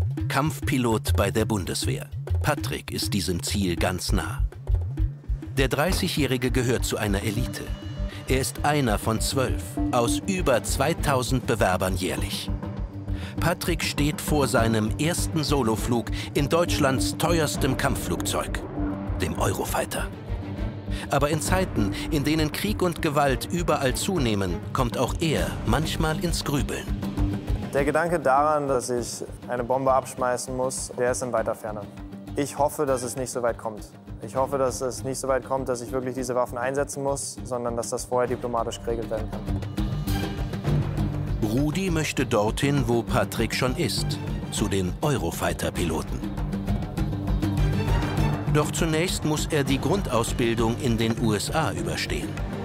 Kampfpilot bei der Bundeswehr. Patrick ist diesem Ziel ganz nah. Der 30-Jährige gehört zu einer Elite. Er ist einer von 12 aus über 2000 Bewerbern jährlich. Patrick steht vor seinem ersten Soloflug in Deutschlands teuerstem Kampfflugzeug, dem Eurofighter. Aber in Zeiten, in denen Krieg und Gewalt überall zunehmen, kommt auch er manchmal ins Grübeln. Der Gedanke daran, dass ich eine Bombe abschmeißen muss, der ist in weiter Ferne. Ich hoffe, dass es nicht so weit kommt. Ich hoffe, dass es nicht so weit kommt, dass ich wirklich diese Waffen einsetzen muss, sondern dass das vorher diplomatisch geregelt werden kann. Rudi möchte dorthin, wo Patrick schon ist, zu den Eurofighter-Piloten. Doch zunächst muss er die Grundausbildung in den USA überstehen.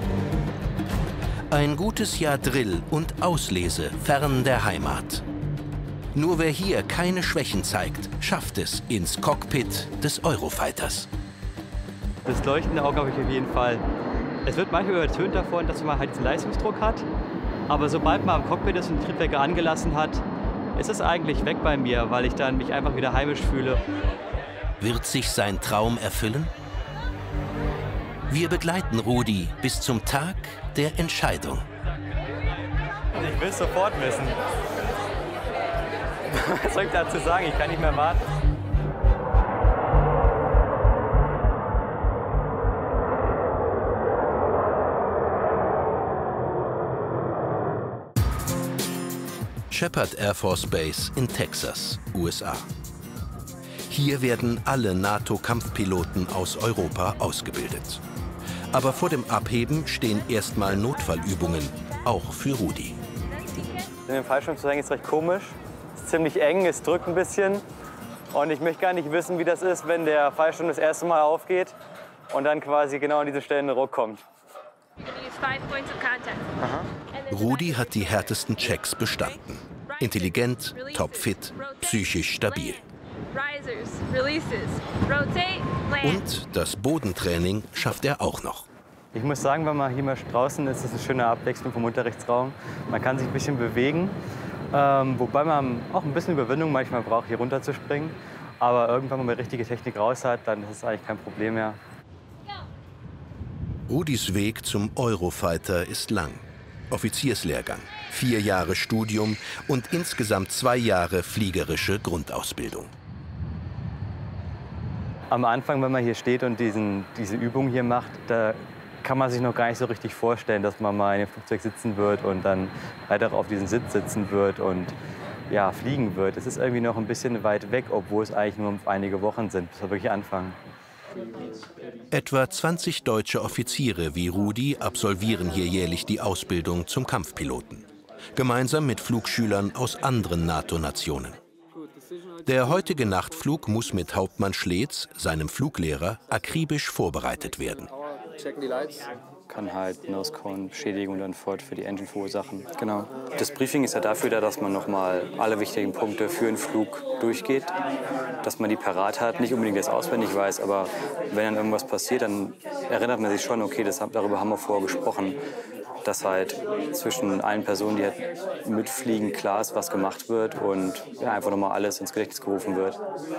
Ein gutes Jahr Drill und Auslese fern der Heimat. Nur wer hier keine Schwächen zeigt, schafft es ins Cockpit des Eurofighters. Das leuchtende Auge habe ich auf jeden Fall. Es wird manchmal übertönt davon, dass man halt diesen Leistungsdruck hat. Aber sobald man am Cockpit ist und die Triebwerke angelassen hat, ist es eigentlich weg bei mir, weil ich dann mich einfach wieder heimisch fühle. Wird sich sein Traum erfüllen? Wir begleiten Rudi bis zum Tag der Entscheidung. Ich will es sofort wissen. Was soll ich dazu sagen? Ich kann nicht mehr warten. Sheppard Air Force Base in Texas, USA. Hier werden alle NATO-Kampfpiloten aus Europa ausgebildet. Aber vor dem Abheben stehen erstmal Notfallübungen, auch für Rudi. In dem Fallschirm zu hängen ist recht komisch. Es ist ziemlich eng, es drückt ein bisschen. Und ich möchte gar nicht wissen, wie das ist, wenn der Fallschirm das erste Mal aufgeht und dann quasi genau an diese Stelle ein Ruck kommt. Rudi hat die härtesten Checks bestanden. Intelligent, topfit, psychisch stabil. Und das Bodentraining schafft er auch noch. Ich muss sagen, wenn man hier mal draußen ist, ist es eine schöne Abwechslung vom Unterrichtsraum. Man kann sich ein bisschen bewegen, wobei man auch ein bisschen Überwindung manchmal braucht, hier runter zu springen. Aber irgendwann, wenn man die richtige Technik raus hat, dann ist es eigentlich kein Problem mehr. Rudis Weg zum Eurofighter ist lang. Offizierslehrgang, 4 Jahre Studium und insgesamt 2 Jahre fliegerische Grundausbildung. Am Anfang, wenn man hier steht und diese Übung hier macht, da kann man sich noch gar nicht so richtig vorstellen, dass man mal in dem Flugzeug sitzen wird und dann weiter auf diesem Sitz sitzen wird und ja, fliegen wird. Es ist irgendwie noch ein bisschen weit weg, obwohl es eigentlich nur einige Wochen sind, bis wir wirklich anfangen. Etwa 20 deutsche Offiziere wie Rudi absolvieren hier jährlich die Ausbildung zum Kampfpiloten. Gemeinsam mit Flugschülern aus anderen NATO-Nationen. Der heutige Nachtflug muss mit Hauptmann Schletz, seinem Fluglehrer, akribisch vorbereitet werden. Kann halt Nose Cone Beschädigung dann fort für die Engine verursachen. Genau. Das Briefing ist ja dafür da, dass man nochmal alle wichtigen Punkte für den Flug durchgeht, dass man die parat hat, nicht unbedingt jetzt auswendig weiß, aber wenn dann irgendwas passiert, dann erinnert man sich schon, okay, darüber haben wir vorher gesprochen, dass halt zwischen allen Personen, die halt mitfliegen, klar ist, was gemacht wird und ja, einfach nochmal alles ins Gedächtnis gerufen wird.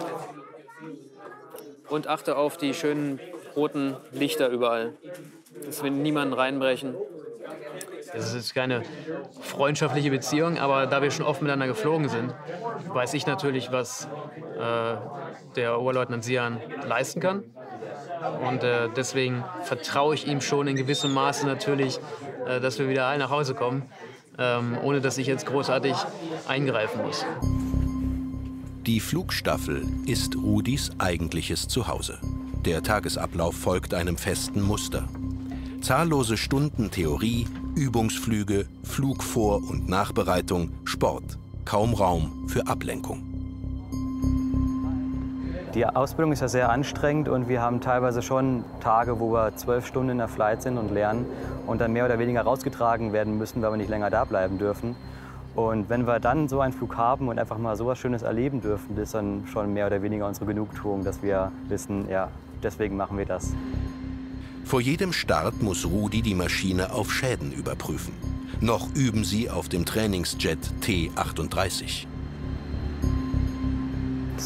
Und achte auf die schönen roten Lichter überall, dass wir niemanden reinbrechen. Das ist jetzt keine freundschaftliche Beziehung, aber da wir schon oft miteinander geflogen sind, weiß ich natürlich, was der Oberleutnant Sian leisten kann. Und deswegen vertraue ich ihm schon in gewissem Maße natürlich, dass wir wieder alle nach Hause kommen, ohne dass ich jetzt großartig eingreifen muss. Die Flugstaffel ist Rudis eigentliches Zuhause. Der Tagesablauf folgt einem festen Muster. Zahllose Stunden Theorie, Übungsflüge, Flugvor- und Nachbereitung, Sport. Kaum Raum für Ablenkung. Die Ausbildung ist ja sehr anstrengend und wir haben teilweise schon Tage, wo wir 12 Stunden in der Flight sind und lernen und dann mehr oder weniger rausgetragen werden müssen, weil wir nicht länger da bleiben dürfen. Und wenn wir dann so einen Flug haben und einfach mal so was Schönes erleben dürfen, das ist dann schon mehr oder weniger unsere Genugtuung, dass wir wissen, ja, deswegen machen wir das. Vor jedem Start muss Rudi die Maschine auf Schäden überprüfen. Noch üben sie auf dem Trainingsjet T-38.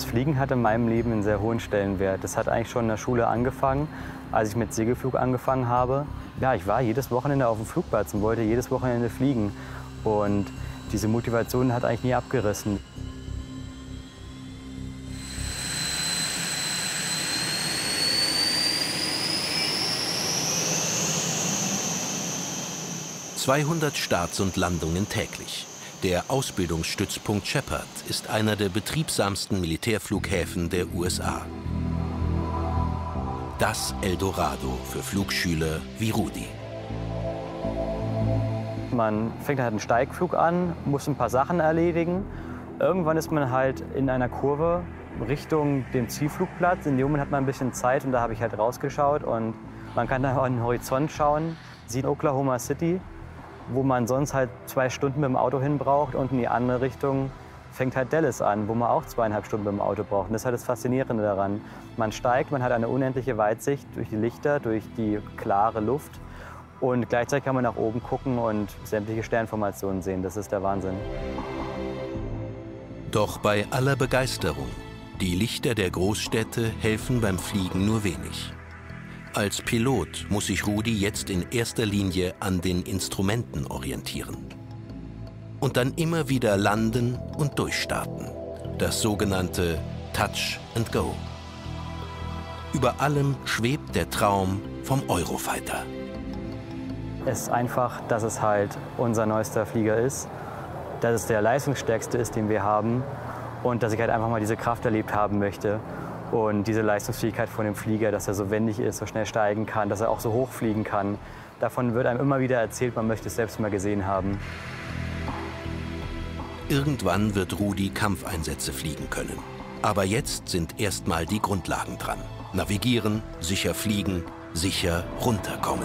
Fliegen hat in meinem Leben einen sehr hohen Stellenwert. Das hat eigentlich schon in der Schule angefangen, als ich mit Segelflug angefangen habe. Ja, ich war jedes Wochenende auf dem Flugplatz und wollte jedes Wochenende fliegen. Und diese Motivation hat eigentlich nie abgerissen. ...200 Starts und Landungen täglich. Der Ausbildungsstützpunkt Sheppard ist einer der betriebsamsten Militärflughäfen der USA. Das Eldorado für Flugschüler wie Rudi. Man fängt halt einen Steigflug an, muss ein paar Sachen erledigen. Irgendwann ist man halt in einer Kurve Richtung dem Zielflugplatz. In dem Moment hat man ein bisschen Zeit und da habe ich halt rausgeschaut und man kann da an den Horizont schauen, sieht Oklahoma City, wo man sonst halt 2 Stunden mit dem Auto hin braucht, und in die andere Richtung fängt halt Dallas an, wo man auch 2,5 Stunden mit dem Auto braucht. Und das ist halt das Faszinierende daran. Man steigt, man hat eine unendliche Weitsicht durch die Lichter, durch die klare Luft, und gleichzeitig kann man nach oben gucken und sämtliche Sternformationen sehen. Das ist der Wahnsinn. Doch bei aller Begeisterung, die Lichter der Großstädte helfen beim Fliegen nur wenig. Als Pilot muss sich Rudi jetzt in erster Linie an den Instrumenten orientieren. Und dann immer wieder landen und durchstarten. Das sogenannte Touch and Go. Über allem schwebt der Traum vom Eurofighter. Es ist einfach, dass es halt unser neuester Flieger ist, dass es der leistungsstärkste ist, den wir haben, und dass ich halt einfach mal diese Kraft erlebt haben möchte. Und diese Leistungsfähigkeit von dem Flieger, dass er so wendig ist, so schnell steigen kann, dass er auch so hoch fliegen kann. Davon wird einem immer wieder erzählt, man möchte es selbst mal gesehen haben. Irgendwann wird Rudi Kampfeinsätze fliegen können. Aber jetzt sind erstmal die Grundlagen dran. Navigieren, sicher fliegen, sicher runterkommen.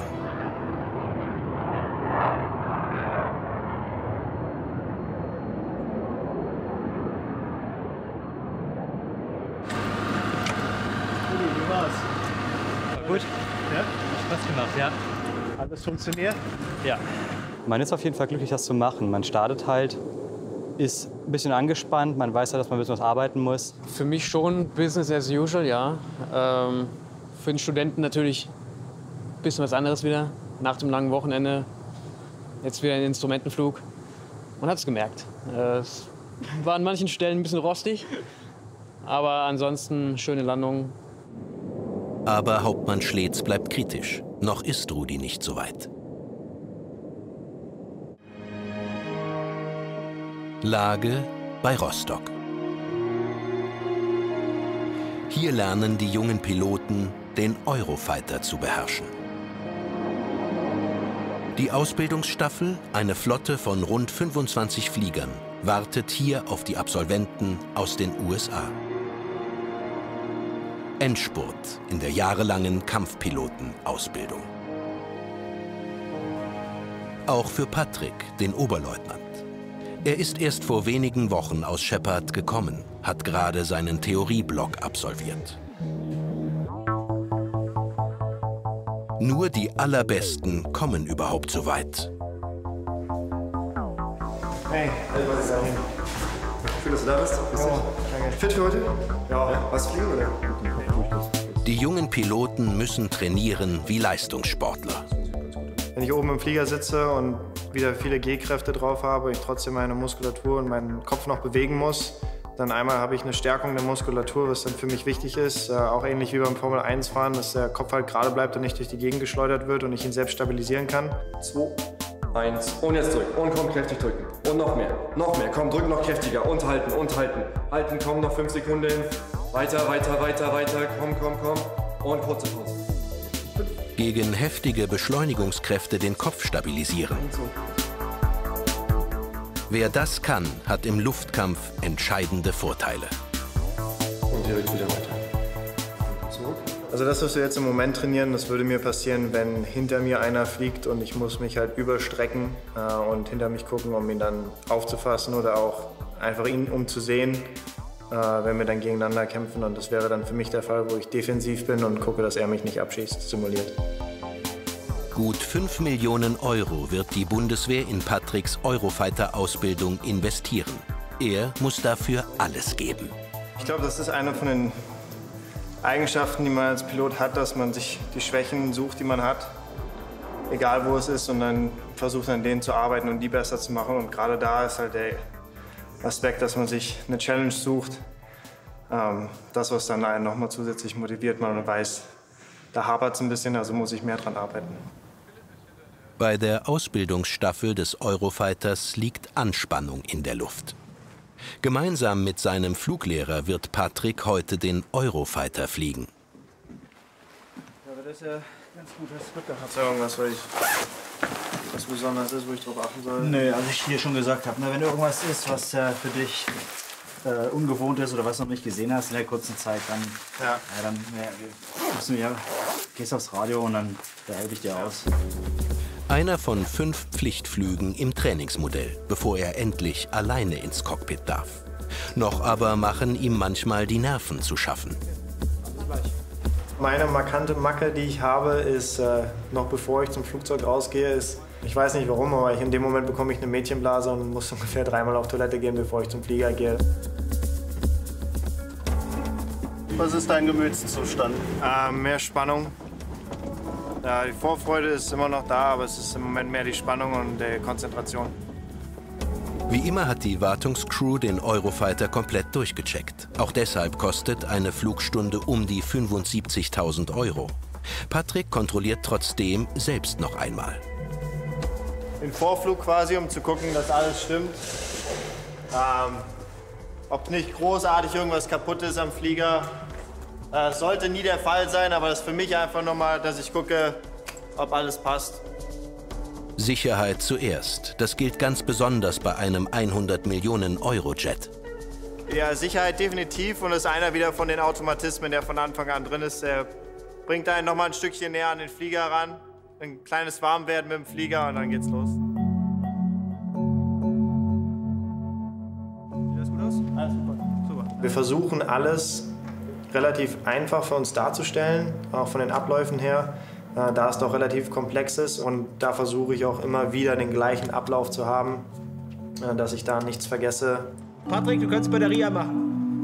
Gut. Ja? Hat Spaß gemacht, ja. Alles funktioniert? Ja. Man ist auf jeden Fall glücklich, das zu machen. Man startet halt, ist ein bisschen angespannt, man weiß ja, dass man ein bisschen was arbeiten muss. Für mich schon Business as usual, ja. Für den Studenten natürlich ein bisschen was anderes wieder. Nach dem langen Wochenende jetzt wieder ein Instrumentenflug. Man hat es gemerkt. Es war an manchen Stellen ein bisschen rostig, aber ansonsten schöne Landung. Aber Hauptmann Schletz bleibt kritisch. Noch ist Rudi nicht so weit. Lage bei Rostock. Hier lernen die jungen Piloten, den Eurofighter zu beherrschen. Die Ausbildungsstaffel, eine Flotte von rund 25 Fliegern, wartet hier auf die Absolventen aus den USA. Endspurt in der jahrelangen Kampfpilotenausbildung. Auch für Patrick, den Oberleutnant. Er ist erst vor wenigen Wochen aus Sheppard gekommen, hat gerade seinen Theorieblock absolviert. Nur die Allerbesten kommen überhaupt so weit. Hey, Schön, dass du da bist. Fit für heute? Ja. Was fliegen oder? Die jungen Piloten müssen trainieren wie Leistungssportler. Wenn ich oben im Flieger sitze und wieder viele G-Kräfte drauf habe, ich trotzdem meine Muskulatur und meinen Kopf noch bewegen muss, dann einmal habe ich eine Stärkung der Muskulatur, was dann für mich wichtig ist. Auch ähnlich wie beim Formel-1-Fahren, dass der Kopf halt gerade bleibt und nicht durch die Gegend geschleudert wird und ich ihn selbst stabilisieren kann. 2, 1 und jetzt drücken. Und komm, kräftig drücken. Und noch mehr. Noch mehr. Komm, drück noch kräftiger. Und halten, und halten. Halten, komm, noch 5 Sekunden. Weiter, weiter, weiter, weiter. Komm, komm, komm. Und kurze Pause. Gegen heftige Beschleunigungskräfte den Kopf stabilisieren. Wer das kann, hat im Luftkampf entscheidende Vorteile. Und direkt wieder weiter. Zurück. Also das, was wir jetzt im Moment trainieren, das würde mir passieren, wenn hinter mir einer fliegt und ich muss mich halt überstrecken und hinter mich gucken, um ihn dann aufzufassen oder auch einfach ihn umzusehen, wenn wir dann gegeneinander kämpfen. Und das wäre dann für mich der Fall, wo ich defensiv bin und gucke, dass er mich nicht abschießt, simuliert. Gut 5 Millionen Euro wird die Bundeswehr in Patricks Eurofighter-Ausbildung investieren. Er muss dafür alles geben. Ich glaube, das ist eine von den Eigenschaften, die man als Pilot hat, dass man sich die Schwächen sucht, die man hat, egal wo es ist, und dann versucht an denen zu arbeiten und die besser zu machen. Und gerade da ist halt der Aspekt, dass man sich eine Challenge sucht, das, was dann einen nochmal zusätzlich motiviert, man weiß, da hapert es ein bisschen, also muss ich mehr dran arbeiten. Bei der Ausbildungsstaffel des Eurofighters liegt Anspannung in der Luft. Gemeinsam mit seinem Fluglehrer wird Patrick heute den Eurofighter fliegen. Ja, aber das ist ja ganz gut, hast du Glück gehabt. Hast du irgendwas, was besonders ist, wo ich drauf achten soll? Nö, also ich dir schon gesagt habe, ne, wenn irgendwas ist, was für dich ungewohnt ist oder was du noch nicht gesehen hast in der kurzen Zeit, dann, gehst aufs Radio und dann helfe ich dir aus. Einer von 5 Pflichtflügen im Trainingsmodell, bevor er endlich alleine ins Cockpit darf. Noch aber machen ihm manchmal die Nerven zu schaffen. Meine markante Macke, die ich habe, ist, noch bevor ich zum Flugzeug rausgehe, ist, ich weiß nicht warum, aber in dem Moment bekomme ich eine Mädchenblase und muss ungefähr 3-mal auf Toilette gehen, bevor ich zum Flieger gehe. Was ist dein Gemütszustand? Mehr Spannung. Ja, die Vorfreude ist immer noch da, aber es ist im Moment mehr die Spannung und die Konzentration. Wie immer hat die Wartungscrew den Eurofighter komplett durchgecheckt. Auch deshalb kostet eine Flugstunde um die 75.000 €. Patrick kontrolliert trotzdem selbst noch einmal. Den Vorflug quasi, um zu gucken, dass alles stimmt. Ob nicht großartig irgendwas kaputt ist am Flieger. Das sollte nie der Fall sein, aber das ist für mich einfach nochmal, dass ich gucke, ob alles passt. Sicherheit zuerst. Das gilt ganz besonders bei einem 100 Millionen € Jet. Ja, Sicherheit definitiv, und das ist einer wieder von den Automatismen, der von Anfang an drin ist. Der bringt einen nochmal ein Stückchen näher an den Flieger ran. Ein kleines Warmwerden mit dem Flieger und dann geht's los. Sieht das gut aus? Alles super. Super. Wir versuchen alles relativ einfach für uns darzustellen, auch von den Abläufen her, da es doch relativ komplex ist, und da versuche ich auch immer wieder den gleichen Ablauf zu haben, dass ich da nichts vergesse. Patrick, du kannst Batterie machen.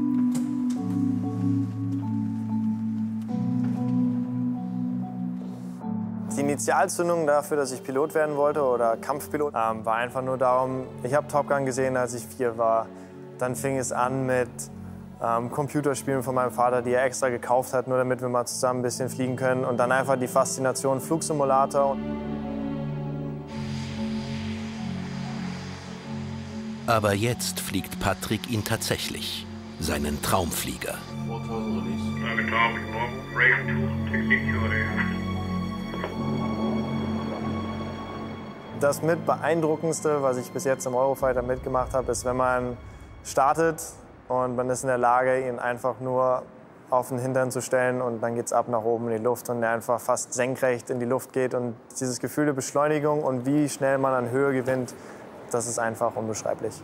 Die Initialzündung dafür, dass ich Pilot werden wollte oder Kampfpilot, war einfach nur darum, ich habe Top Gun gesehen, als ich 4 war. Dann fing es an mit Computerspielen von meinem Vater, die er extra gekauft hat, nur damit wir mal zusammen ein bisschen fliegen können. Und dann einfach die Faszination Flugsimulator. Aber jetzt fliegt Patrick ihn tatsächlich, seinen Traumflieger. Das mit beeindruckendste, was ich bis jetzt im Eurofighter mitgemacht habe, ist, wenn man startet und man ist in der Lage, ihn einfach nur auf den Hintern zu stellen, und dann geht es ab nach oben in die Luft und er einfach fast senkrecht in die Luft geht. Und dieses Gefühl der Beschleunigung und wie schnell man an Höhe gewinnt, das ist einfach unbeschreiblich.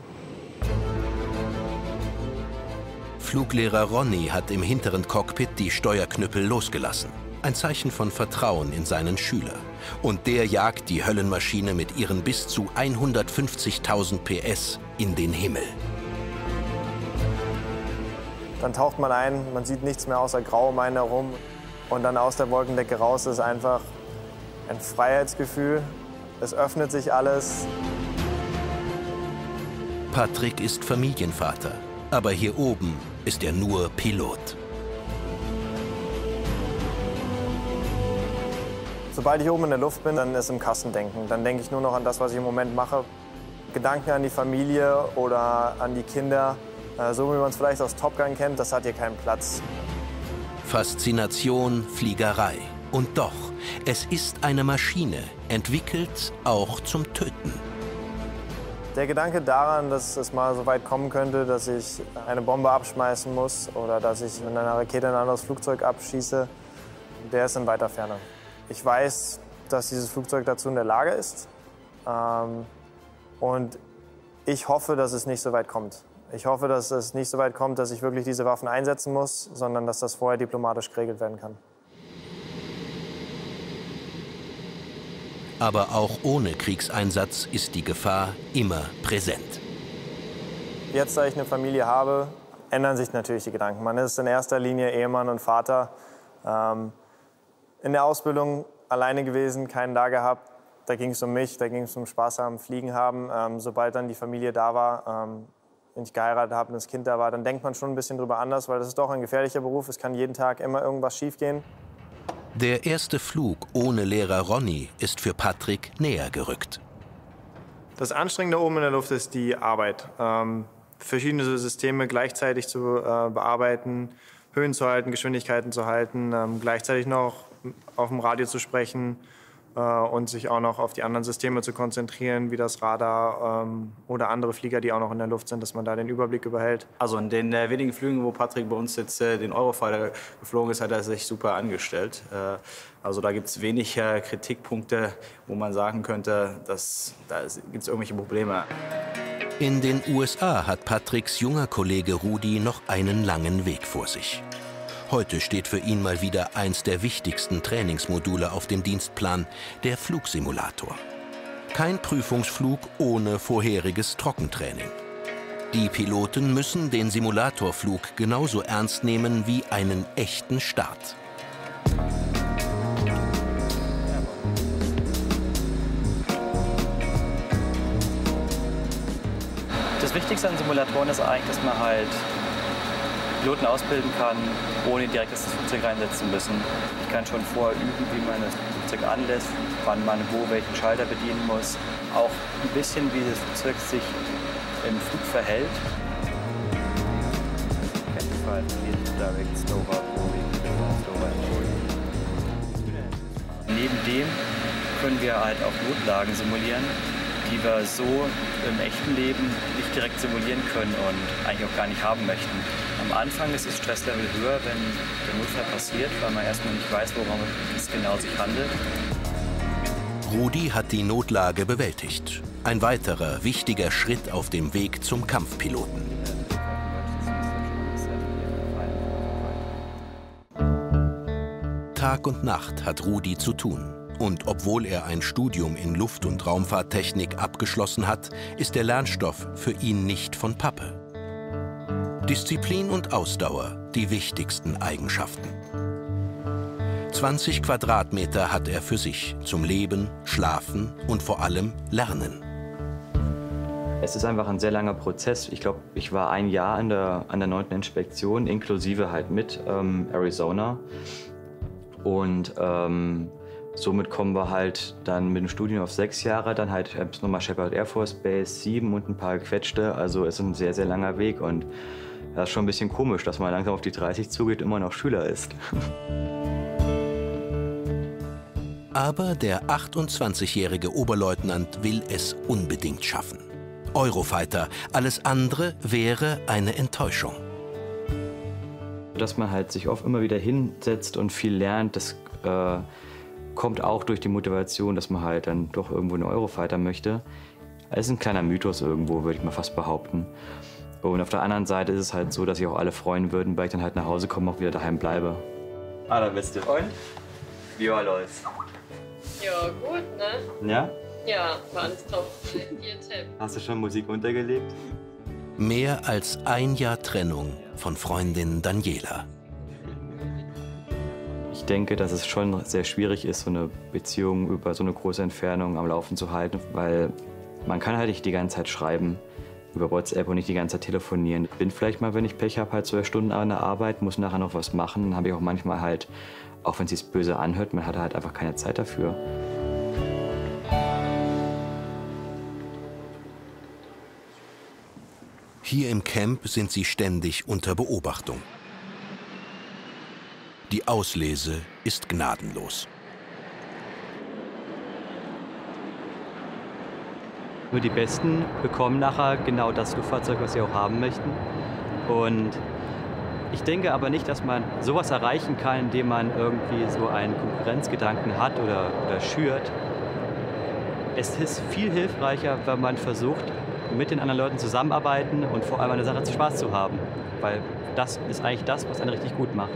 Fluglehrer Ronny hat im hinteren Cockpit die Steuerknüppel losgelassen. Ein Zeichen von Vertrauen in seinen Schüler. Und der jagt die Höllenmaschine mit ihren bis zu 150.000 PS in den Himmel. Dann taucht man ein, man sieht nichts mehr außer Grau um einen herum. Und dann aus der Wolkendecke raus ist einfach ein Freiheitsgefühl. Es öffnet sich alles. Patrick ist Familienvater, aber hier oben ist er nur Pilot. Sobald ich oben in der Luft bin, dann ist im Kasten denken. Dann denke ich nur noch an das, was ich im Moment mache. Gedanken an die Familie oder an die Kinder. So wie man es vielleicht aus Top Gun kennt, das hat hier keinen Platz. Faszination, Fliegerei. Und doch, es ist eine Maschine, entwickelt auch zum Töten. Der Gedanke daran, dass es mal so weit kommen könnte, dass ich eine Bombe abschmeißen muss oder dass ich mit einer Rakete ein anderes Flugzeug abschieße, der ist in weiter Ferne. Ich weiß, dass dieses Flugzeug dazu in der Lage ist. Und ich hoffe, dass es nicht so weit kommt. Ich hoffe, dass es nicht so weit kommt, dass ich wirklich diese Waffen einsetzen muss, sondern dass das vorher diplomatisch geregelt werden kann. Aber auch ohne Kriegseinsatz ist die Gefahr immer präsent. Jetzt, da ich eine Familie habe, ändern sich natürlich die Gedanken. Man ist in erster Linie Ehemann und Vater. In der Ausbildung alleine gewesen, keinen da gehabt. Da ging es um mich, da ging es um Spaß haben, Fliegen haben. Sobald dann die Familie da war, wenn ich geheiratet habe und das Kind da war, dann denkt man schon ein bisschen drüber anders, weil das ist doch ein gefährlicher Beruf. Es kann jeden Tag immer irgendwas schiefgehen. Der erste Flug ohne Lehrer Ronny ist für Patrick näher gerückt. Das Anstrengende oben in der Luft ist die Arbeit. Verschiedene Systeme gleichzeitig zu bearbeiten, Höhen zu halten, Geschwindigkeiten zu halten, gleichzeitig noch auf dem Radio zu sprechen und sich auch noch auf die anderen Systeme zu konzentrieren, wie das Radar oder andere Flieger, die auch noch in der Luft sind, dass man da den Überblick überhält. Also in den wenigen Flügen, wo Patrick bei uns jetzt den Eurofighter geflogen ist, hat er sich super angestellt. Also da gibt es wenig Kritikpunkte, wo man sagen könnte, da gibt es irgendwelche Probleme. In den USA hat Patricks junger Kollege Rudi noch einen langen Weg vor sich. Heute steht für ihn mal wieder eins der wichtigsten Trainingsmodule auf dem Dienstplan, der Flugsimulator. Kein Prüfungsflug ohne vorheriges Trockentraining. Die Piloten müssen den Simulatorflug genauso ernst nehmen wie einen echten Start. Das Wichtigste an Simulatoren ist eigentlich, dass man halt Piloten ausbilden kann, ohne direkt das Flugzeug reinsetzen zu müssen. Ich kann schon vorher üben, wie man das Flugzeug anlässt, wann man wo welchen Schalter bedienen muss. Auch ein bisschen, wie das Flugzeug sich im Flug verhält. Neben dem können wir halt auch Notlagen simulieren, die wir so im echten Leben nicht direkt simulieren können und eigentlich auch gar nicht haben möchten. Am Anfang ist das Stresslevel höher, wenn der Notfall passiert, weil man erstmal nicht weiß, worum es genau sich handelt. Rudi hat die Notlage bewältigt. Ein weiterer wichtiger Schritt auf dem Weg zum Kampfpiloten. Tag und Nacht hat Rudi zu tun. Und obwohl er ein Studium in Luft- und Raumfahrttechnik abgeschlossen hat, ist der Lernstoff für ihn nicht von Pappe. Disziplin und Ausdauer, die wichtigsten Eigenschaften. 20 Quadratmeter hat er für sich zum Leben, Schlafen und vor allem Lernen. Es ist einfach ein sehr langer Prozess. Ich glaube, ich war ein Jahr an der 9. Inspektion, inklusive halt mit Arizona. Und somit kommen wir halt dann mit dem Studium auf 6 Jahre, dann halt nochmal Sheppard Air Force Base 7 und ein paar gequetschte. Also es ist ein sehr, sehr langer Weg und das ist schon ein bisschen komisch, dass man langsam auf die 30 zugeht und immer noch Schüler ist. Aber der 28-jährige Oberleutnant will es unbedingt schaffen. Eurofighter, alles andere wäre eine Enttäuschung. Dass man halt sich oft immer wieder hinsetzt und viel lernt, das kommt auch durch die Motivation, dass man halt dann doch irgendwo einen Eurofighter möchte. Es ist ein kleiner Mythos irgendwo, würde ich mal fast behaupten. Und auf der anderen Seite ist es halt so, dass sich auch alle freuen würden, weil ich dann halt nach Hause komme und auch wieder daheim bleibe. Ah, da bist du. Und? Wie war los? Ja, gut, ne? Ja? Ja, war alles top. Hier, Tipp. Hast du schon Musik untergelegt? Mehr als ein Jahr Trennung von Freundin Daniela. Ich denke, dass es schon sehr schwierig ist, so eine Beziehung über so eine große Entfernung am Laufen zu halten, weil man kann halt nicht die ganze Zeit schreiben über WhatsApp und nicht die ganze Zeit telefonieren. Ich bin vielleicht mal, wenn ich Pech habe, halt 12 Stunden an der Arbeit, muss nachher noch was machen. Dann habe ich auch manchmal halt, auch wenn es sich böse anhört, man hat halt einfach keine Zeit dafür. Hier im Camp sind sie ständig unter Beobachtung. Die Auslese ist gnadenlos. Nur die Besten bekommen nachher genau das Luftfahrzeug, was sie auch haben möchten. Und ich denke aber nicht, dass man sowas erreichen kann, indem man irgendwie so einen Konkurrenzgedanken hat oder schürt. Es ist viel hilfreicher, wenn man versucht, mit den anderen Leuten zusammenarbeiten und vor allem an der Sache Spaß zu haben. Weil das ist eigentlich das, was einen richtig gut macht.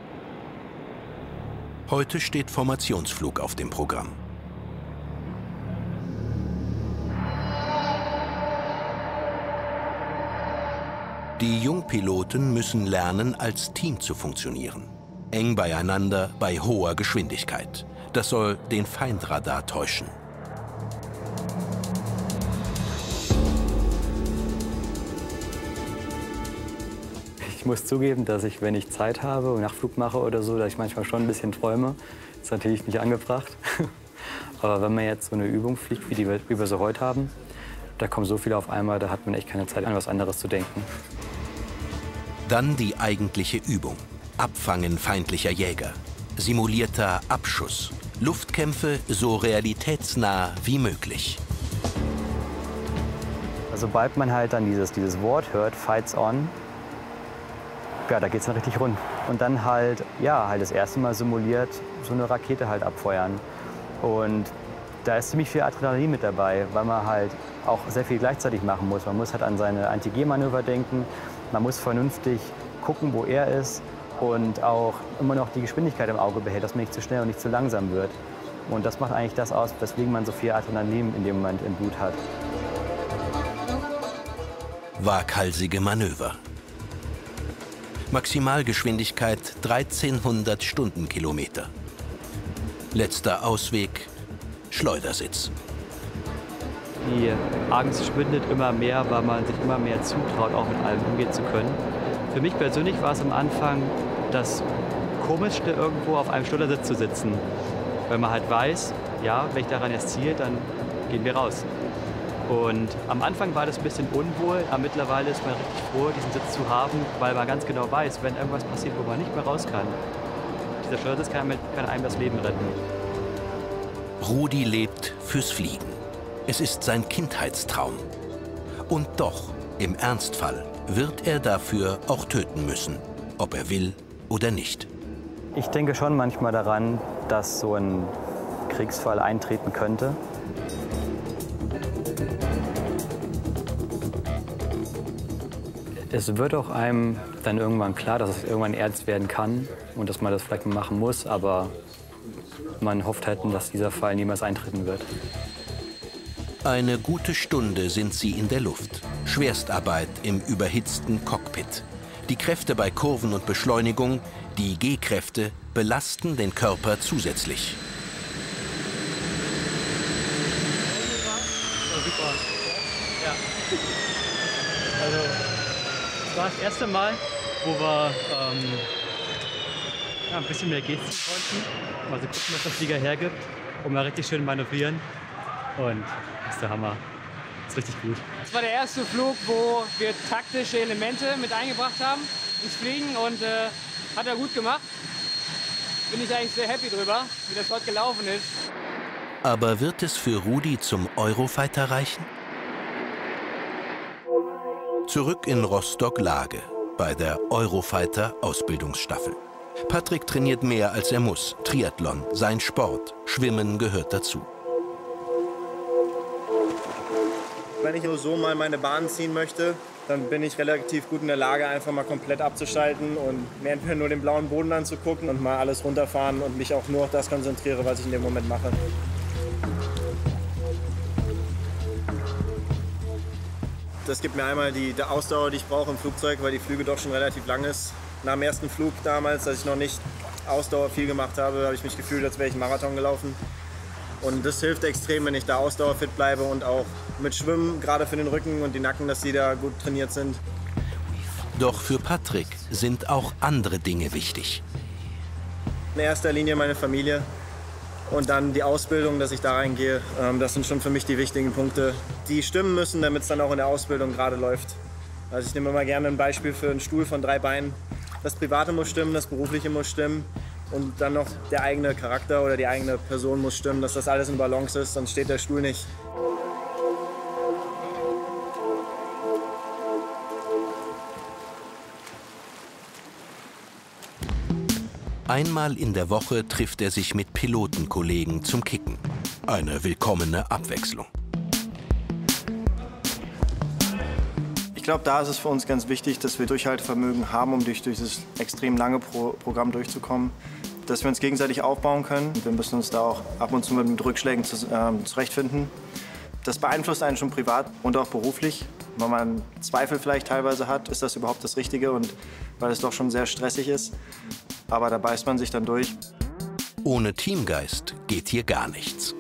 Heute steht Formationsflug auf dem Programm. Die Jungpiloten müssen lernen, als Team zu funktionieren. Eng beieinander bei hoher Geschwindigkeit. Das soll den Feindradar täuschen. Ich muss zugeben, dass ich, wenn ich Zeit habe und Nachtflug mache oder so, dass ich manchmal schon ein bisschen träume. Das ist natürlich nicht angebracht. Aber wenn man jetzt so eine Übung fliegt, wie wir sie heute haben, da kommt so viel auf einmal, da hat man echt keine Zeit, an was anderes zu denken. Dann die eigentliche Übung. Abfangen feindlicher Jäger. Simulierter Abschuss. Luftkämpfe so realitätsnah wie möglich. Sobald man halt dann dieses Wort hört, Fights on, ja, da geht's dann richtig rund. Und dann halt, ja, halt das erste Mal simuliert so eine Rakete halt abfeuern. Und da ist ziemlich viel Adrenalin mit dabei, weil man halt auch sehr viel gleichzeitig machen muss. Man muss halt an seine Anti-G-Manöver denken, man muss vernünftig gucken, wo er ist und auch immer noch die Geschwindigkeit im Auge behält, dass man nicht zu schnell und nicht zu langsam wird. Und das macht eigentlich das aus, weswegen man so viel Adrenalin in dem Moment im Blut hat. Waghalsige Manöver. Maximalgeschwindigkeit 1300 Stundenkilometer. Letzter Ausweg, Schleudersitz. Die Angst schwindet immer mehr, weil man sich immer mehr zutraut, auch mit allem umgehen zu können. Für mich persönlich war es am Anfang das Komischste, irgendwo auf einem Schleudersitz zu sitzen. Weil man halt weiß, ja, wenn ich daran erst ziehe, dann gehen wir raus. Und am Anfang war das ein bisschen unwohl, aber mittlerweile ist man richtig froh, diesen Sitz zu haben, weil man ganz genau weiß, wenn irgendwas passiert, wo man nicht mehr raus kann, dieser Schleudersitz kann einem das Leben retten. Rudi lebt fürs Fliegen. Es ist sein Kindheitstraum. Und doch, im Ernstfall, wird er dafür auch töten müssen, ob er will oder nicht. Ich denke schon manchmal daran, dass so ein Kriegsfall eintreten könnte. Es wird auch einem dann irgendwann klar, dass es irgendwann ernst werden kann und dass man das vielleicht mal machen muss, aber man hofft halt, dass dieser Fall niemals eintreten wird. Eine gute Stunde sind sie in der Luft. Schwerstarbeit im überhitzten Cockpit. Die Kräfte bei Kurven und Beschleunigung, die G-Kräfte, belasten den Körper zusätzlich. Super. Ja. Also, das war das erste Mal, wo wir ein bisschen mehr G ziehen konnten. Also gucken, was der Flieger hergibt, und mal richtig schön manövrieren. Und das ist der Hammer. Das ist richtig gut. Das war der erste Flug, wo wir taktische Elemente mit eingebracht haben ins Fliegen, und hat er gut gemacht. Bin ich eigentlich sehr happy drüber, wie das heute gelaufen ist. Aber wird es für Rudi zum Eurofighter reichen? Zurück in Rostock-Lage bei der Eurofighter-Ausbildungsstaffel. Patrick trainiert mehr als er muss. Triathlon, sein Sport. Schwimmen gehört dazu. Wenn ich nur so mal meine Bahn ziehen möchte, dann bin ich relativ gut in der Lage, einfach mal komplett abzuschalten und mir entweder nur den blauen Boden anzugucken und mal alles runterfahren und mich auch nur auf das konzentriere, was ich in dem Moment mache. Das gibt mir einmal die Ausdauer, die ich brauche im Flugzeug, weil die Flüge doch schon relativ lang ist. Nach dem ersten Flug damals, als ich noch nicht Ausdauer viel gemacht habe, habe ich mich gefühlt, als wäre ich einen Marathon gelaufen. Und das hilft extrem, wenn ich da ausdauerfit bleibe, und auch mit Schwimmen, gerade für den Rücken und die Nacken, dass die da gut trainiert sind. Doch für Patrick sind auch andere Dinge wichtig. In erster Linie meine Familie und dann die Ausbildung, dass ich da reingehe. Das sind schon für mich die wichtigen Punkte, die stimmen müssen, damit es dann auch in der Ausbildung gerade läuft. Also ich nehme immer gerne ein Beispiel für einen Stuhl von 3 Beinen. Das Private muss stimmen, das Berufliche muss stimmen. Und dann noch der eigene Charakter oder die eigene Person muss stimmen, dass das alles in Balance ist, sonst steht der Stuhl nicht. Einmal in der Woche trifft er sich mit Pilotenkollegen zum Kicken. Eine willkommene Abwechslung. Ich glaube, da ist es für uns ganz wichtig, dass wir Durchhaltevermögen haben, um durch dieses extrem lange Programm durchzukommen. Dass wir uns gegenseitig aufbauen können. Wir müssen uns da auch ab und zu mit Rückschlägen zurechtfinden. Das beeinflusst einen schon privat und auch beruflich. weil man Zweifel vielleicht teilweise hat, ist das überhaupt das Richtige und weil es doch schon sehr stressig ist. Aber da beißt man sich dann durch. Ohne Teamgeist geht hier gar nichts.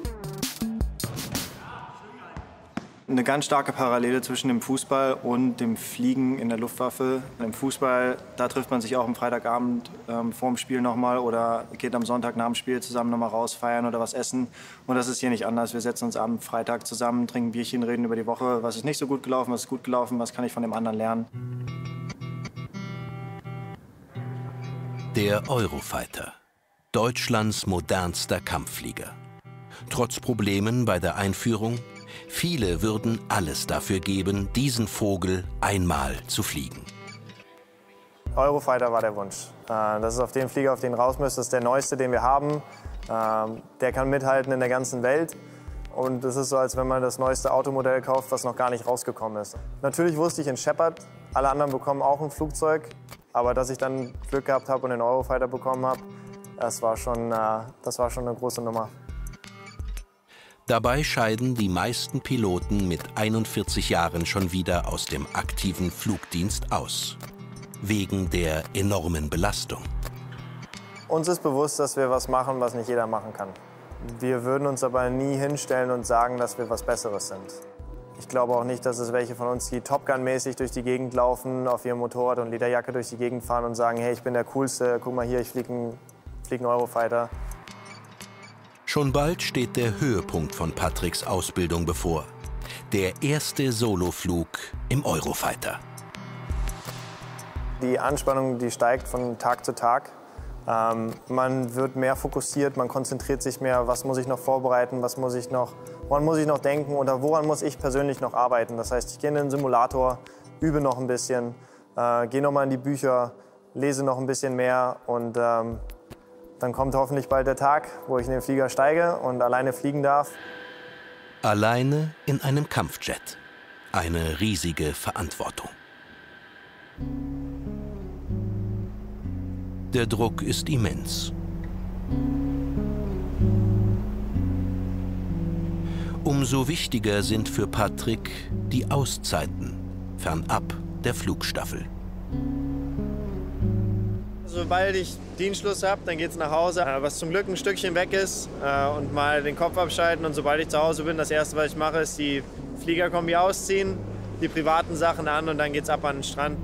Eine ganz starke Parallele zwischen dem Fußball und dem Fliegen in der Luftwaffe. Im Fußball, da trifft man sich auch am Freitagabend vor dem Spiel nochmal oder geht am Sonntag nach dem Spiel zusammen nochmal raus, feiern oder was essen. Und das ist hier nicht anders. Wir setzen uns am Freitag zusammen, trinken Bierchen, reden über die Woche. Was ist nicht so gut gelaufen, was ist gut gelaufen, was kann ich von dem anderen lernen. Der Eurofighter. Deutschlands modernster Kampfflieger. Trotz Problemen bei der Einführung, viele würden alles dafür geben, diesen Vogel einmal zu fliegen. Eurofighter war der Wunsch. Das ist auf den Flieger, auf den raus müsste. Das ist der neueste, den wir haben. Der kann mithalten in der ganzen Welt. Und es ist so, als wenn man das neueste Automodell kauft, was noch gar nicht rausgekommen ist. Natürlich wusste ich in Shepard, alle anderen bekommen auch ein Flugzeug. Aber dass ich dann Glück gehabt habe und den Eurofighter bekommen habe, das war schon eine große Nummer. Dabei scheiden die meisten Piloten mit 41 Jahren schon wieder aus dem aktiven Flugdienst aus. Wegen der enormen Belastung. Uns ist bewusst, dass wir was machen, was nicht jeder machen kann. Wir würden uns aber nie hinstellen und sagen, dass wir was Besseres sind. Ich glaube auch nicht, dass es welche von uns, die Top Gun-mäßig durch die Gegend laufen, auf ihrem Motorrad und Lederjacke durch die Gegend fahren und sagen, hey, ich bin der Coolste, guck mal hier, ich fliege einen Eurofighter. Schon bald steht der Höhepunkt von Patricks Ausbildung bevor. Der erste Soloflug im Eurofighter. Die Anspannung, die steigt von Tag zu Tag. Man wird mehr fokussiert, man konzentriert sich mehr, was muss ich noch vorbereiten, woran muss ich noch denken oder woran muss ich persönlich noch arbeiten. Das heißt, ich gehe in den Simulator, übe noch ein bisschen, gehe noch mal in die Bücher, lese noch ein bisschen mehr und dann kommt hoffentlich bald der Tag, wo ich in den Flieger steige und alleine fliegen darf. Alleine in einem Kampfjet. Eine riesige Verantwortung. Der Druck ist immens. Umso wichtiger sind für Patrick die Auszeiten, fernab der Flugstaffel. Sobald ich Dienstschluss habe, dann geht's nach Hause, was zum Glück ein Stückchen weg ist und mal den Kopf abschalten. Und sobald ich zu Hause bin, das Erste, was ich mache, ist die Fliegerkombi ausziehen, die privaten Sachen an und dann geht's ab an den Strand.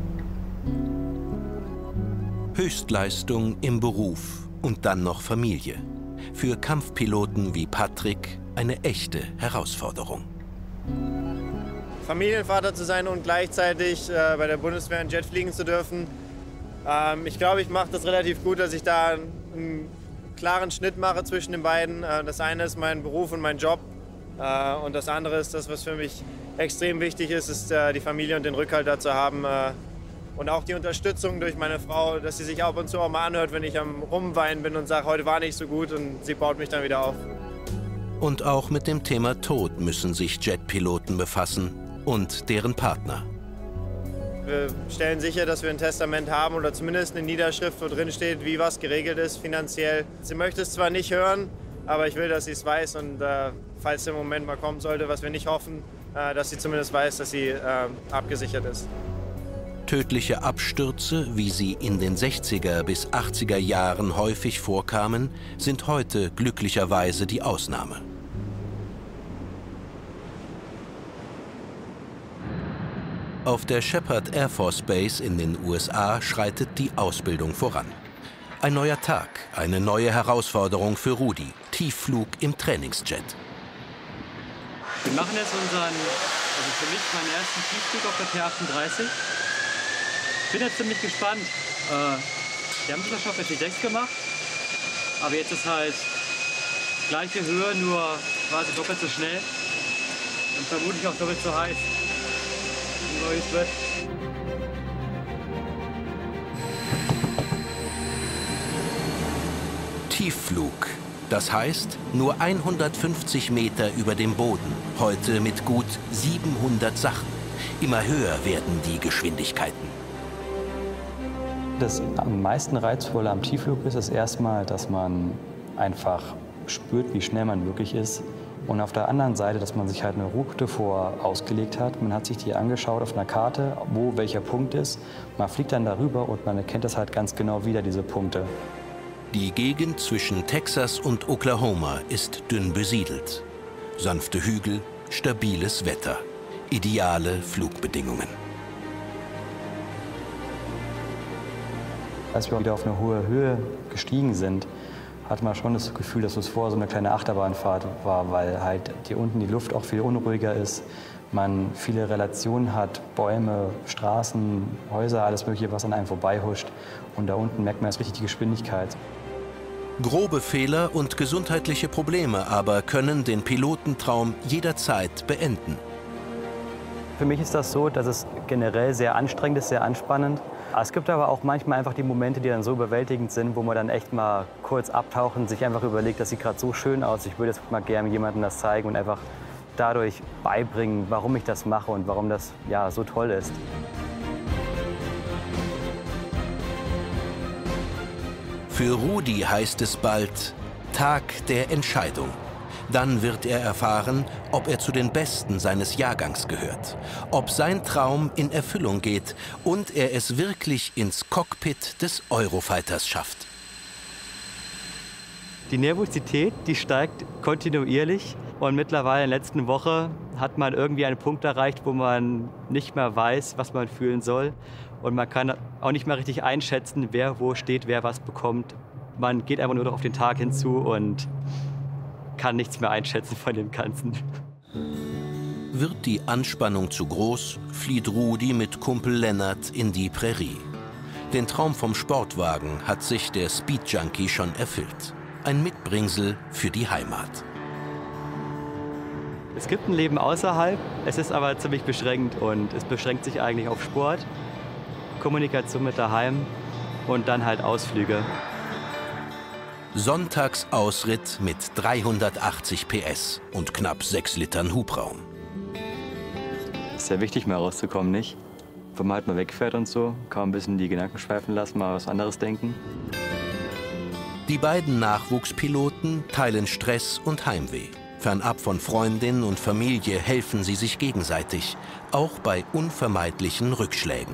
Höchstleistung im Beruf und dann noch Familie. Für Kampfpiloten wie Patrick eine echte Herausforderung. Familienvater zu sein und gleichzeitig bei der Bundeswehr einen Jet fliegen zu dürfen. Ich glaube, ich mache das relativ gut, dass ich da einen klaren Schnitt mache zwischen den beiden. Das eine ist mein Beruf und mein Job und das andere ist das, was für mich extrem wichtig ist, ist die Familie und den Rückhalt dazu haben. Und auch die Unterstützung durch meine Frau, dass sie sich ab und zu auch mal anhört, wenn ich am Rumweinen bin und sage, heute war nicht so gut und sie baut mich dann wieder auf. Und auch mit dem Thema Tod müssen sich Jetpiloten befassen und deren Partner. Wir stellen sicher, dass wir ein Testament haben oder zumindest eine Niederschrift, wo drin steht, wie was geregelt ist finanziell. Sie möchte es zwar nicht hören, aber ich will, dass sie es weiß und falls der Moment mal kommen sollte, was wir nicht hoffen, dass sie zumindest weiß, dass sie abgesichert ist. Tödliche Abstürze, wie sie in den 60er bis 80er Jahren häufig vorkamen, sind heute glücklicherweise die Ausnahme. Auf der Shepard Air Force Base in den USA schreitet die Ausbildung voran. Ein neuer Tag, eine neue Herausforderung für Rudi. Tiefflug im Trainingsjet. Wir machen jetzt also für mich meinen ersten Tiefflug auf der T-38. Ich bin jetzt ziemlich gespannt. Wir haben zwar schon auf der T-6 gemacht, aber jetzt ist halt gleiche Höhe, nur quasi doppelt so schnell und vermutlich auch doppelt so heiß. Neues Bett. Tiefflug. Das heißt, nur 150 Meter über dem Boden. Heute mit gut 700 Sachen. Immer höher werden die Geschwindigkeiten. Das am meisten Reizvolle am Tiefflug ist es erstmal, dass man einfach spürt, wie schnell man wirklich ist, Und auf der anderen Seite, dass man sich halt eine Route ausgelegt hat. Man hat sich die angeschaut auf einer Karte, wo welcher Punkt ist. Man fliegt dann darüber und man erkennt das halt ganz genau wieder, diese Punkte. Die Gegend zwischen Texas und Oklahoma ist dünn besiedelt. Sanfte Hügel, stabiles Wetter, ideale Flugbedingungen. Als wir wieder auf eine hohe Höhe gestiegen sind, hatte man schon das Gefühl, dass es vorher so eine kleine Achterbahnfahrt war, weil halt hier unten die Luft auch viel unruhiger ist. Man viele Relationen hat, Bäume, Straßen, Häuser, alles Mögliche, was an einem vorbeihuscht. Und da unten merkt man jetzt richtig die Geschwindigkeit. Grobe Fehler und gesundheitliche Probleme aber können den Pilotentraum jederzeit beenden. Für mich ist das so, dass es generell sehr anstrengend ist, sehr anspannend. Es gibt aber auch manchmal einfach die Momente, die dann so überwältigend sind, wo man dann echt mal kurz abtaucht und sich einfach überlegt, das sieht gerade so schön aus. Ich würde jetzt mal gerne jemandem das zeigen und einfach dadurch beibringen, warum ich das mache und warum das ja so toll ist. Für Rudi heißt es bald Tag der Entscheidung. Dann wird er erfahren, ob er zu den Besten seines Jahrgangs gehört, ob sein Traum in Erfüllung geht und er es wirklich ins Cockpit des Eurofighters schafft. Die Nervosität, die steigt kontinuierlich und mittlerweile in der letzten Woche hat man irgendwie einen Punkt erreicht, wo man nicht mehr weiß, was man fühlen soll und man kann auch nicht mehr richtig einschätzen, wer wo steht, wer was bekommt. Man geht einfach nur noch auf den Tag hinzu und kann nichts mehr einschätzen von dem Ganzen. Wird die Anspannung zu groß, flieht Rudi mit Kumpel Lennart in die Prärie. Den Traum vom Sportwagen hat sich der Speed-Junkie schon erfüllt. Ein Mitbringsel für die Heimat. Es gibt ein Leben außerhalb, es ist aber ziemlich beschränkt und es beschränkt sich eigentlich auf Sport, Kommunikation mit daheim und dann halt Ausflüge. Sonntagsausritt mit 380 PS und knapp 6 Litern Hubraum. Ist sehr wichtig, mal rauszukommen, nicht? Wenn man halt mal wegfährt und so, kann man ein bisschen die Gedanken schweifen lassen, mal was anderes denken. Die beiden Nachwuchspiloten teilen Stress und Heimweh. Fernab von Freundin und Familie helfen sie sich gegenseitig, auch bei unvermeidlichen Rückschlägen.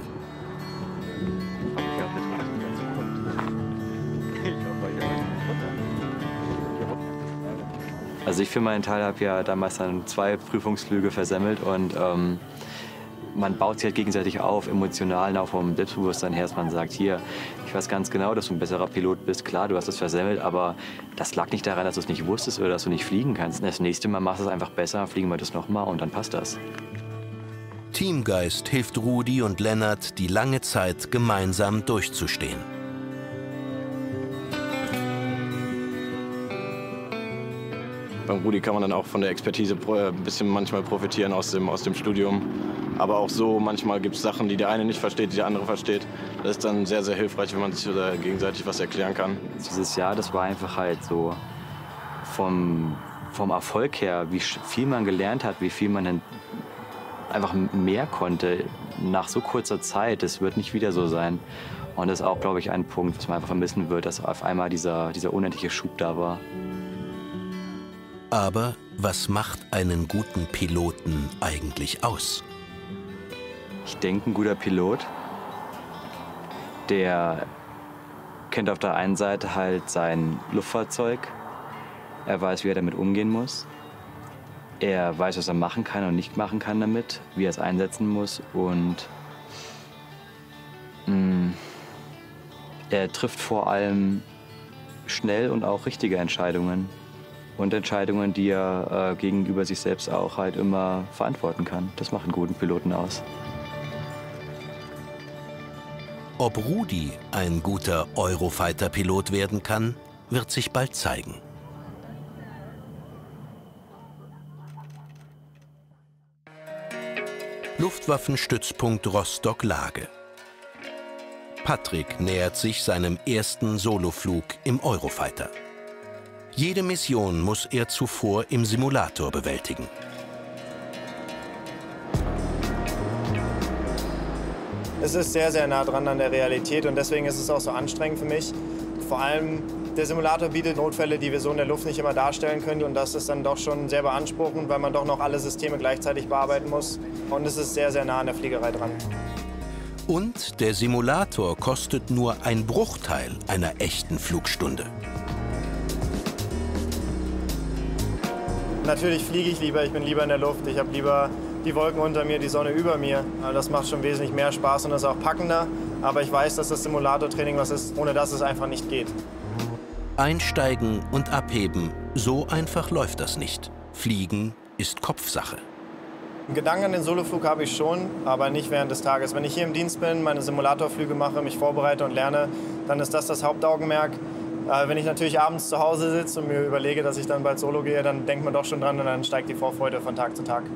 Also ich für meinen Teil habe ja damals dann 2 Prüfungsflüge versemmelt und man baut sich halt gegenseitig auf, emotional, auch vom Selbstbewusstsein her, dass man sagt, hier, ich weiß ganz genau, dass du ein besserer Pilot bist, klar, du hast es versemmelt, aber das lag nicht daran, dass du es nicht wusstest oder dass du nicht fliegen kannst. Das nächste Mal machst du es einfach besser, fliegen wir das nochmal und dann passt das. Teamgeist hilft Rudi und Lennart, die lange Zeit gemeinsam durchzustehen. Beim Rudi kann man dann auch von der Expertise ein bisschen manchmal profitieren aus dem Studium. Aber auch so, manchmal gibt es Sachen, die der eine nicht versteht, die der andere versteht. Das ist dann sehr, sehr hilfreich, wenn man sich gegenseitig was erklären kann. Dieses Jahr, das war einfach halt so vom Erfolg her, wie viel man gelernt hat, wie viel man dann einfach mehr konnte nach so kurzer Zeit. Das wird nicht wieder so sein. Und das ist auch, glaube ich, ein Punkt, was man einfach vermissen wird, dass auf einmal dieser unendliche Schub da war. Aber was macht einen guten Piloten eigentlich aus? Ich denke, ein guter Pilot, der kennt auf der einen Seite halt sein Luftfahrzeug. Er weiß, wie er damit umgehen muss. Er weiß, was er machen kann und nicht machen kann damit, wie er es einsetzen muss. Und er trifft vor allem schnell und auch richtige Entscheidungen. Und Entscheidungen, die er gegenüber sich selbst auch halt immer verantworten kann. Das macht einen guten Piloten aus. Ob Rudi ein guter Eurofighter-Pilot werden kann, wird sich bald zeigen. Luftwaffenstützpunkt Rostock-Lage. Patrick nähert sich seinem ersten Soloflug im Eurofighter. Jede Mission muss er zuvor im Simulator bewältigen. Es ist sehr, sehr nah dran an der Realität und deswegen ist es auch so anstrengend für mich. Vor allem, Der Simulator bietet Notfälle, die wir so in der Luft nicht immer darstellen können. Und das ist dann doch schon sehr beanspruchend, weil man doch noch alle Systeme gleichzeitig bearbeiten muss. Und es ist sehr, sehr nah an der Fliegerei dran. Und der Simulator kostet nur ein Bruchteil einer echten Flugstunde. Natürlich fliege ich lieber, ich bin lieber in der Luft, ich habe lieber die Wolken unter mir, die Sonne über mir. Das macht schon wesentlich mehr Spaß und ist auch packender. Aber ich weiß, dass das Simulatortraining was ist, ohne das es einfach nicht geht. Einsteigen und abheben, so einfach läuft das nicht. Fliegen ist Kopfsache. Einen Gedanken an den Soloflug habe ich schon, aber nicht während des Tages. Wenn ich hier im Dienst bin, meine Simulatorflüge mache, mich vorbereite und lerne, dann ist das Hauptaugenmerk. Wenn ich natürlich abends zu Hause sitze und mir überlege, dass ich dann bald Solo gehe, dann denkt man doch schon dran und dann steigt die Vorfreude von Tag zu Tag.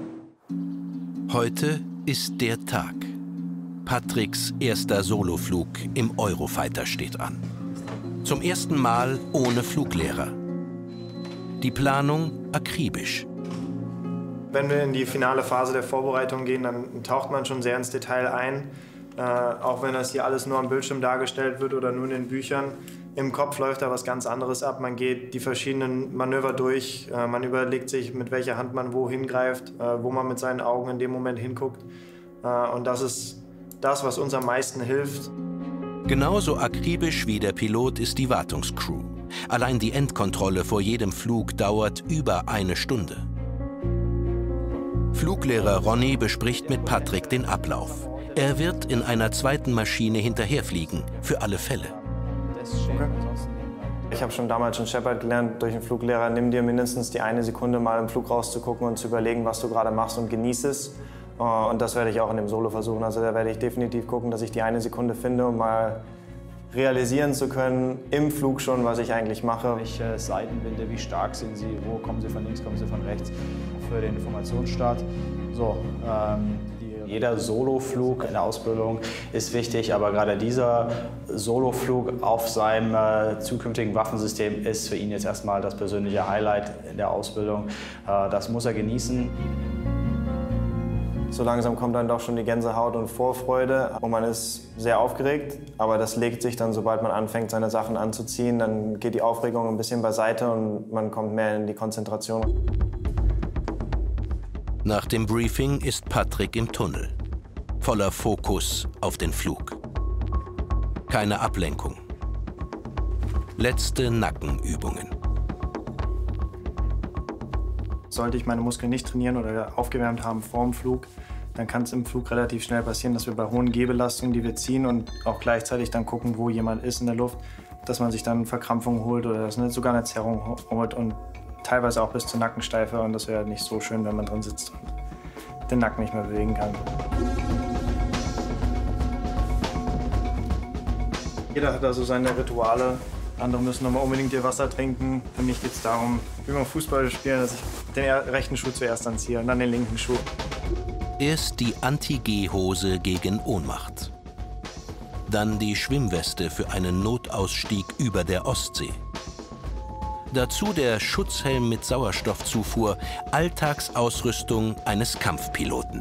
Heute ist der Tag. Patricks erster Soloflug im Eurofighter steht an. Zum ersten Mal ohne Fluglehrer. Die Planung akribisch. Wenn wir in die finale Phase der Vorbereitung gehen, dann taucht man schon sehr ins Detail ein. Auch wenn das hier alles nur am Bildschirm dargestellt wird oder nur in den Büchern. Im Kopf läuft da was ganz anderes ab. Man geht die verschiedenen Manöver durch. Man überlegt sich, mit welcher Hand man wo hingreift, wo man mit seinen Augen in dem Moment hinguckt. Und das ist das, was uns am meisten hilft. Genauso akribisch wie der Pilot ist die Wartungscrew. Allein die Endkontrolle vor jedem Flug dauert über eine Stunde. Fluglehrer Ronny bespricht mit Patrick den Ablauf. Er wird in einer zweiten Maschine hinterherfliegen, für alle Fälle. Okay. Ich habe schon damals in Shepard gelernt durch einen Fluglehrer, nimm dir mindestens die eine Sekunde mal im Flug rauszugucken und zu überlegen, was du gerade machst und genieß es. Und das werde ich auch in dem Solo versuchen. Also da werde ich definitiv gucken, dass ich die eine Sekunde finde, um mal realisieren zu können, im Flug schon, was ich eigentlich mache. Welche Seitenwinde, wie stark sind sie, wo kommen sie von links, kommen sie von rechts, für den Informationsstart. So, jeder Soloflug in der Ausbildung ist wichtig, aber gerade dieser Soloflug auf seinem zukünftigen Waffensystem ist für ihn jetzt erstmal das persönliche Highlight in der Ausbildung. Das muss er genießen. So langsam kommt dann doch schon die Gänsehaut und Vorfreude und man ist sehr aufgeregt, aber das legt sich dann, sobald man anfängt, seine Sachen anzuziehen, dann geht die Aufregung ein bisschen beiseite und man kommt mehr in die Konzentration. Nach dem Briefing ist Patrick im Tunnel, voller Fokus auf den Flug. Keine Ablenkung. Letzte Nackenübungen. Sollte ich meine Muskeln nicht trainieren oder aufgewärmt haben vor dem Flug, dann kann es im Flug relativ schnell passieren, dass wir bei hohen Gehbelastungen, die wir ziehen und auch gleichzeitig dann gucken, wo jemand ist in der Luft, dass man sich dann Verkrampfung holt oder sogar eine Zerrung holt und teilweise auch bis zur Nackensteife. Und das wäre nicht so schön, wenn man drin sitzt und den Nacken nicht mehr bewegen kann. Jeder hat also seine Rituale. Andere müssen nochmal unbedingt ihr Wasser trinken. Für mich geht es darum, wie beim Fußball spielen, dass ich den rechten Schuh zuerst anziehe und dann den linken Schuh. Erst die Anti-G-Hose gegen Ohnmacht. Dann die Schwimmweste für einen Notausstieg über der Ostsee. Dazu der Schutzhelm mit Sauerstoffzufuhr, Alltagsausrüstung eines Kampfpiloten.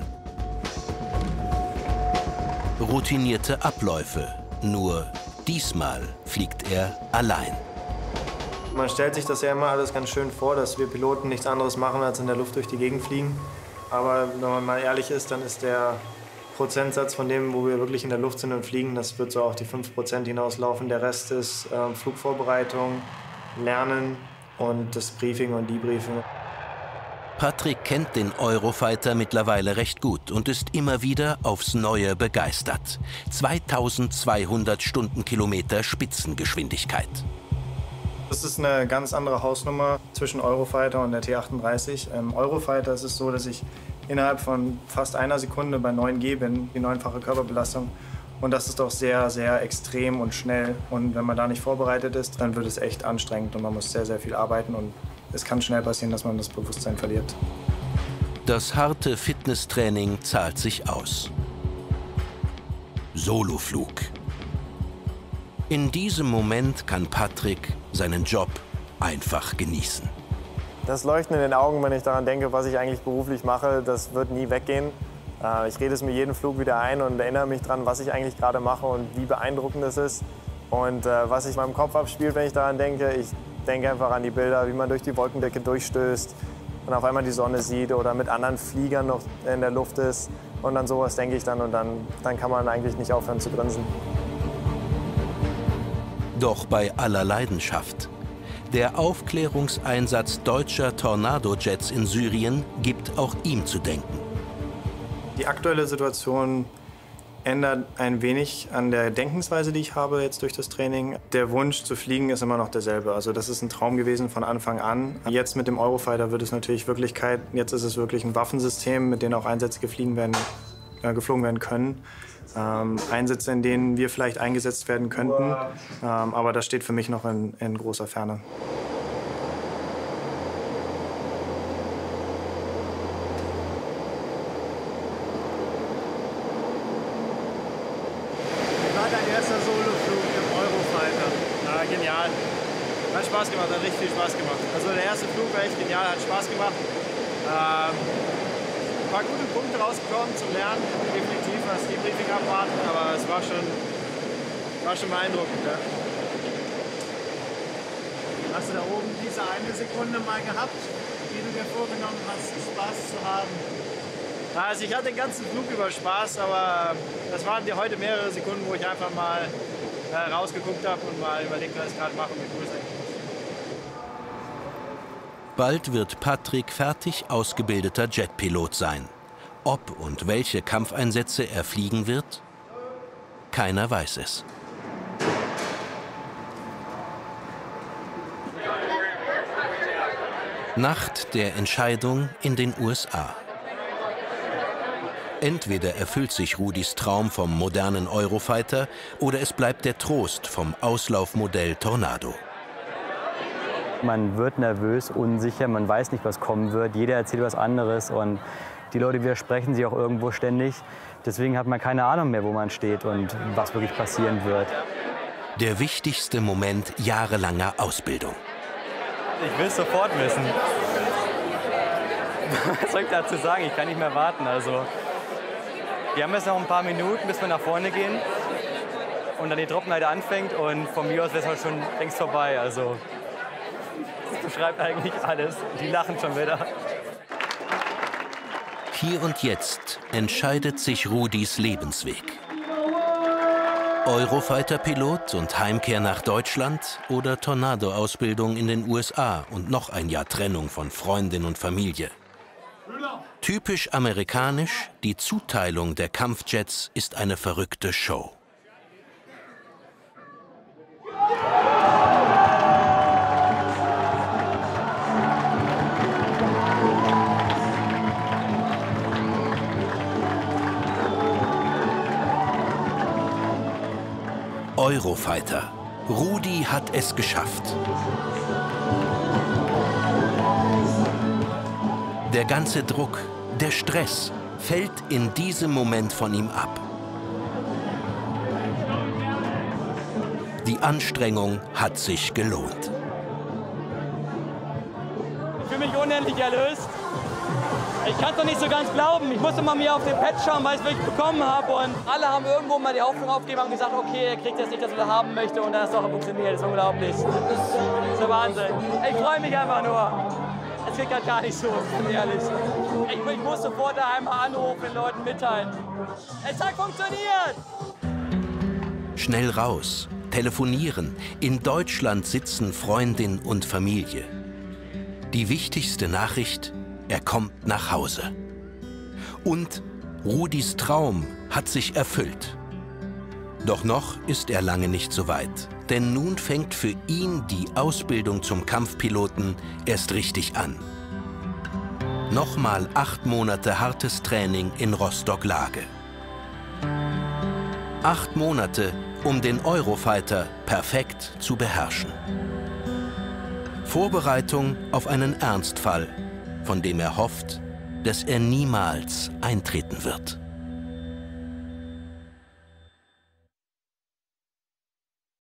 Routinierte Abläufe, nur diesmal fliegt er allein. Man stellt sich das ja immer alles ganz schön vor, dass wir Piloten nichts anderes machen, als in der Luft durch die Gegend fliegen. Aber wenn man mal ehrlich ist, dann ist der Prozentsatz von dem, wo wir wirklich in der Luft sind und fliegen, das wird so auf die 5% hinauslaufen. Der Rest ist Flugvorbereitung, Lernen und das Briefing und Debriefing. Patrick kennt den Eurofighter mittlerweile recht gut und ist immer wieder aufs Neue begeistert. 2200 Stundenkilometer Spitzengeschwindigkeit. Das ist eine ganz andere Hausnummer zwischen Eurofighter und der T-38. Im Eurofighter ist es so, dass ich innerhalb von fast einer Sekunde bei 9G bin, die 9-fache Körperbelastung. Und das ist doch sehr, sehr extrem und schnell. Und wenn man da nicht vorbereitet ist, dann wird es echt anstrengend und man muss sehr, sehr viel arbeiten. Und es kann schnell passieren, dass man das Bewusstsein verliert. Das harte Fitnesstraining zahlt sich aus. Soloflug. In diesem Moment kann Patrick seinen Job einfach genießen. Das Leuchten in den Augen, wenn ich daran denke, was ich eigentlich beruflich mache, das wird nie weggehen. Ich rede es mir jeden Flug wieder ein und erinnere mich daran, was ich eigentlich gerade mache und wie beeindruckend es ist. Und was sich in meinem Kopf abspielt, wenn ich daran denke, ich denke einfach an die Bilder, wie man durch die Wolkendecke durchstößt und auf einmal die Sonne sieht oder mit anderen Fliegern noch in der Luft ist. Und an sowas denke ich dann und dann kann man eigentlich nicht aufhören zu grinsen. Doch bei aller Leidenschaft. Der Aufklärungseinsatz deutscher Tornado-Jets in Syrien gibt auch ihm zu denken. Die aktuelle Situation ändert ein wenig an der Denkensweise, die ich habe jetzt durch das Training. Der Wunsch zu fliegen ist immer noch derselbe. Also das ist ein Traum gewesen von Anfang an. Jetzt mit dem Eurofighter wird es natürlich Wirklichkeit. Jetzt ist es wirklich ein Waffensystem, mit dem auch Einsätze geflogen werden können. Einsätze, in denen wir vielleicht eingesetzt werden könnten. Aber das steht für mich noch in großer Ferne. Genial. Hat Spaß gemacht, hat richtig viel Spaß gemacht. Also der erste Flug war echt genial, hat Spaß gemacht. Ein paar gute Punkte rausgekommen zum Lernen, definitiv, was die Briefing abwarten, aber es war schon beeindruckend. Ja. Hast du da oben diese eine Sekunde mal gehabt, die du dir vorgenommen hast, Spaß zu haben? Also ich hatte den ganzen Flug über Spaß, aber das waren heute mehrere Sekunden, wo ich einfach mal rausgeguckt habe und mal überlegt, was ich gerade mache und wie cool es eigentlich ist. Bald wird Patrick fertig ausgebildeter Jetpilot sein. Ob und welche Kampfeinsätze er fliegen wird? Keiner weiß es. Nacht der Entscheidung in den USA. Entweder erfüllt sich Rudys Traum vom modernen Eurofighter oder es bleibt der Trost vom Auslaufmodell Tornado. Man wird nervös, unsicher, man weiß nicht, was kommen wird. Jeder erzählt was anderes und die Leute widersprechen sich auch irgendwo ständig. Deswegen hat man keine Ahnung mehr, wo man steht und was wirklich passieren wird. Der wichtigste Moment jahrelanger Ausbildung. Ich will es sofort wissen. Was soll ich dazu sagen? Ich kann nicht mehr warten. Also, wir haben jetzt noch ein paar Minuten, bis wir nach vorne gehen und dann die Trockenheit anfängt und von mir aus wäre es schon längst vorbei. Also, das beschreibt eigentlich alles. Die lachen schon wieder. Hier und jetzt entscheidet sich Rudys Lebensweg. Eurofighter-Pilot und Heimkehr nach Deutschland oder Tornado-Ausbildung in den USA und noch ein Jahr Trennung von Freundin und Familie. Typisch amerikanisch, die Zuteilung der Kampfjets ist eine verrückte Show. Eurofighter. Rudi hat es geschafft. Der ganze Druck, der Stress fällt in diesem Moment von ihm ab. Die Anstrengung hat sich gelohnt. Ich fühle mich unendlich erlöst. Ich kann es doch nicht so ganz glauben. Ich musste mal mir auf den Pad schauen, weil ich es wirklich bekommen habe. Und alle haben irgendwo mal die Hoffnung aufgegeben und gesagt, okay, er kriegt jetzt nicht, dass er haben möchte. Und dann hat es doch funktioniert. Das ist unglaublich. Das ist der Wahnsinn. Ich freue mich einfach nur. Es geht gerade gar nicht so, bin ich ehrlich. Ich muss sofort daheim anrufen, den Leuten mitteilen. Es hat funktioniert! Schnell raus, telefonieren. In Deutschland sitzen Freundin und Familie. Die wichtigste Nachricht: Er kommt nach Hause. Und Rudys Traum hat sich erfüllt. Doch noch ist er lange nicht so weit. Denn nun fängt für ihn die Ausbildung zum Kampfpiloten erst richtig an. Nochmal 8 Monate hartes Training in Rostock-Lage. 8 Monate, um den Eurofighter perfekt zu beherrschen. Vorbereitung auf einen Ernstfall, von dem er hofft, dass er niemals eintreten wird.